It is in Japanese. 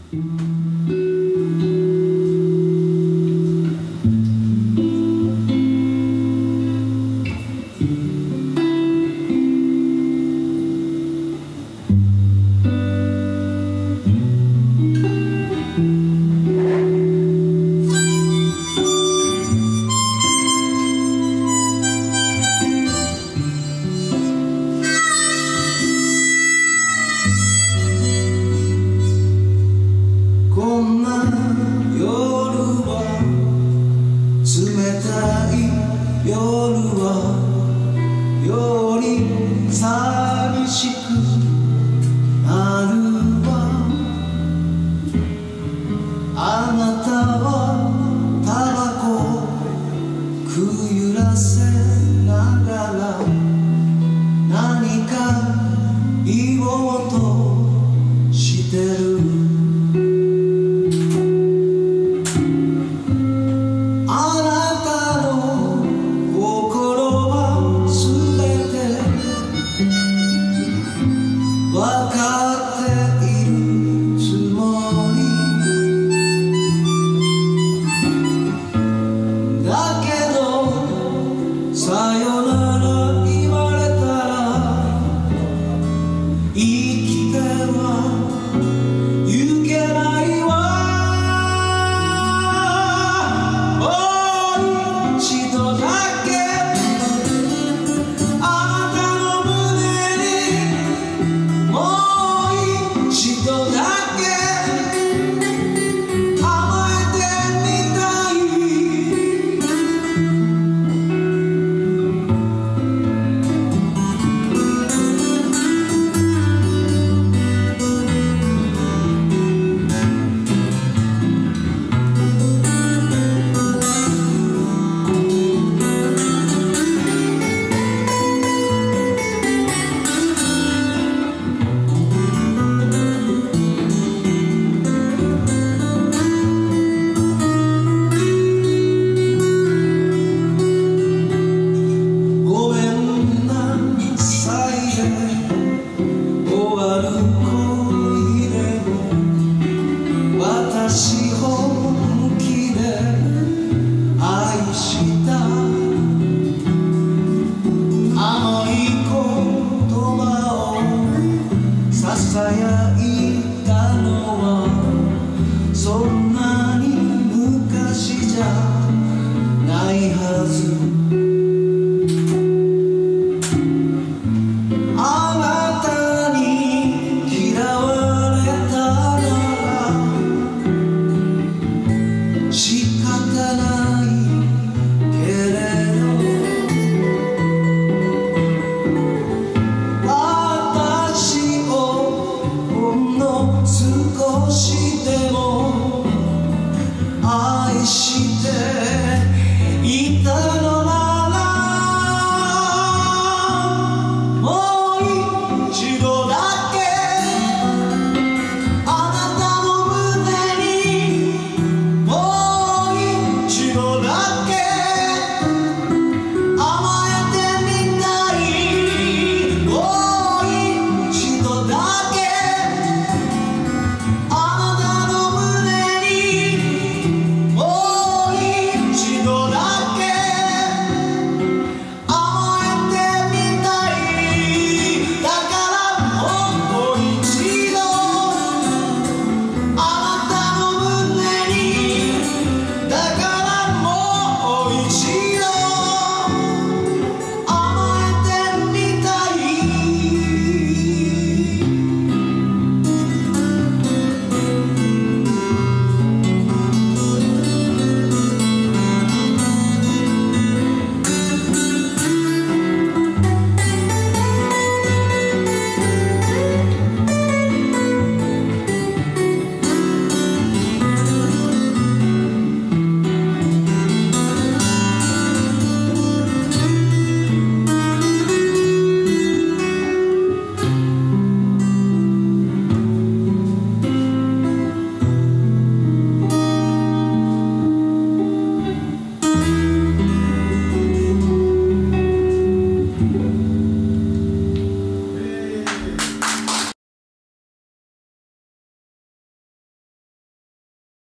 こんな夜は冷たい夜はより寂しくなるわ。あなたはタバコくゆらせながら何か言おうとしてる。わかっているつもりだけどさよなら言われたら生きてはゆけないわ。もう一度だけ私本気で愛したあのい言葉をささやいたのはそんなに昔じゃないはず。